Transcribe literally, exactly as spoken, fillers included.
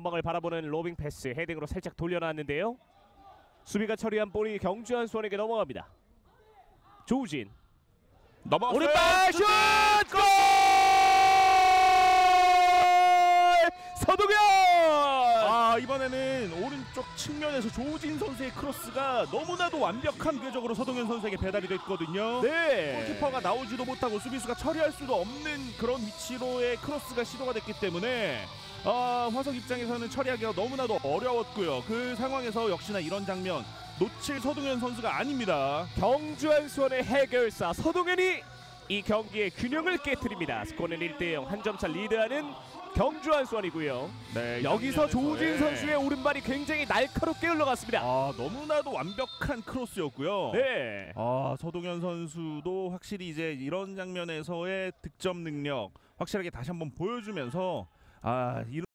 전방을 바라보는 로빙 패스 헤딩으로 살짝 돌려놨는데요. 수비가 처리한 볼이 경주한 수원에게 넘어갑니다. 조우진 넘어갔어요. 오른발 슛! 골! 서동현! 아, 이번에는 오른쪽 측면에서 조우진 선수의 크로스가 너무나도 완벽한 궤적으로 서동현 선수에게 배달이 됐거든요. 네. 골키퍼가 나오지도 못하고 수비수가 처리할 수도 없는 그런 위치로의 크로스가 시도가 됐기 때문에 아, 화석 입장에서는 처리하기가 너무나도 어려웠고요. 그 상황에서 역시나 이런 장면 놓칠 서동현 선수가 아닙니다. 경주한 수원의 해결사 서동현이 이 경기의 균형을 깨트립니다. 스코어는 일 대 영 한 점차 리드하는 경주한 수원이고요. 네, 여기서 조우진 네. 선수의 오른발이 굉장히 날카롭게 흘러갔습니다. 아, 너무나도 완벽한 크로스였고요. 네. 아, 서동현 선수도 확실히 이제 이런 장면에서의 득점 능력 확실하게 다시 한번 보여주면서 아, 이런